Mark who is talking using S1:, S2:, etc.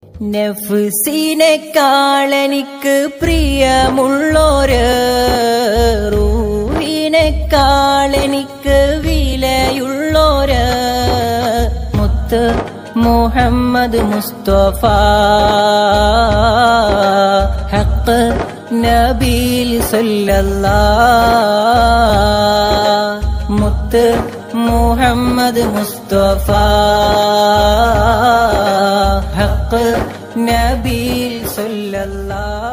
S1: നഫ്സിനെക്കാളെനിക്ക് പ്രിയമുള്ളോര്, റൂഹിനെക്കാളെനിക്ക് വിലയുള്ളോര്, Muthu Muhammad Mustafa Haq Nabil സല്ലല്ലാഹ്, Muthu Muhammad Mustafa Haq Nabil സല്ലല്ലാഹ്.